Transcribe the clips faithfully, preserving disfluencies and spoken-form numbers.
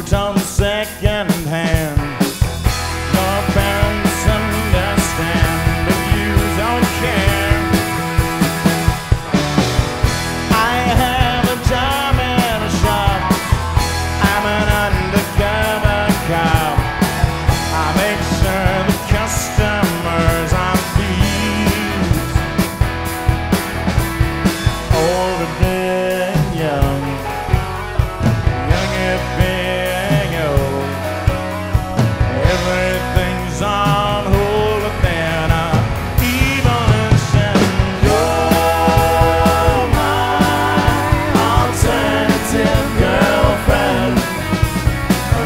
it on second hand. Your parents understand, but you don't care. I have a job in a shop. I'm an undercover cop. I make sure the customers are pleased. Old and big, young, young and big, old. Everything's on hold, but then a evil is you're my alternative girlfriend. I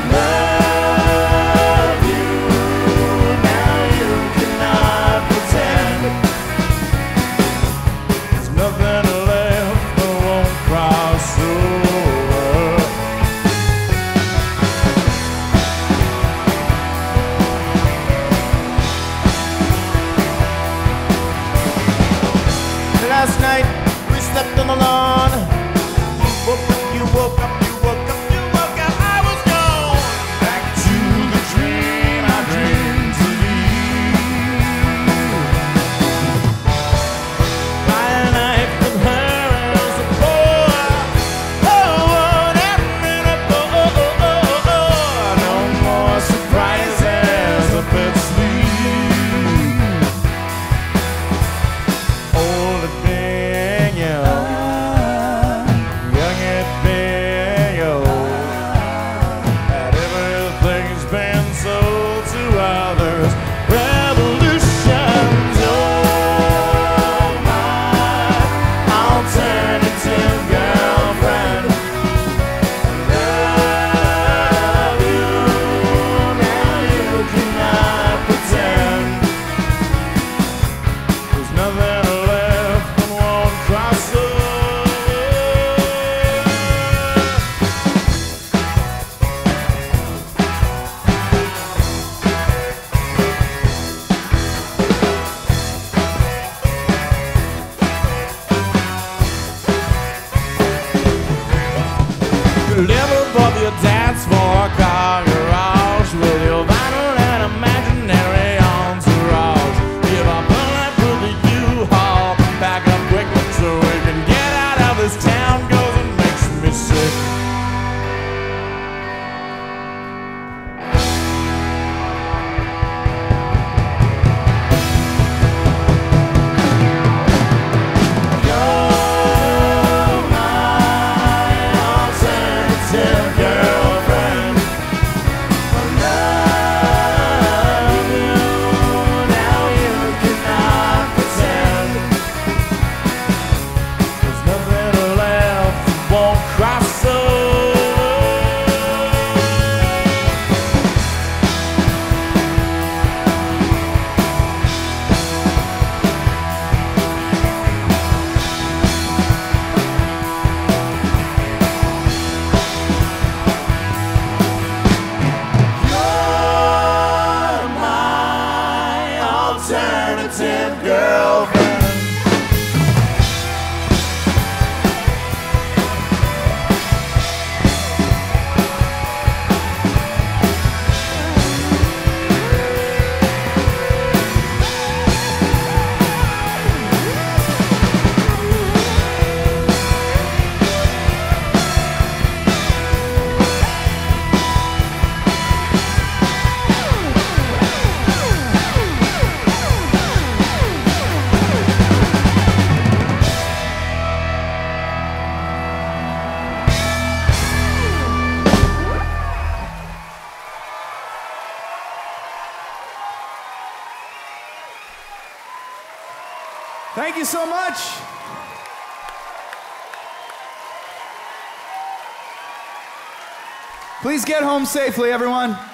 love you, now you cannot pretend. There's nothing left that won't cross over. Last night we slept on the lawn. You woke up, you woke up, you woke up, you woke up. I was gone back to the dream I dreamed to leave. My life with her is a bore. Oh, that minute, oh, oh, oh, oh, oh. No more surprises up at sleep. Old and big, young, young and big, old. And everything's been sold to others. Revolution's oh, my alternative girlfriend. I love you, now you cannot pretend. There's nothing left that won't cross over. You live above your dance floor, car garage, with your vinyl and imaginary entourage. If I pull up with the U-Haul, back up quick so we can get out of this town, 'cause it makes me sick. You're my alternative girlfriend. I love you, now you cannot pretend. There's nothing left that won't cross over. You're my alternative girlfriend. Thank you so much. Please get home safely, everyone.